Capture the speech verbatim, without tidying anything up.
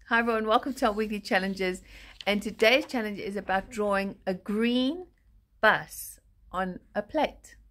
Hi everyone, welcome to our weekly challenges, and today's challenge is about drawing a green bus on a plate.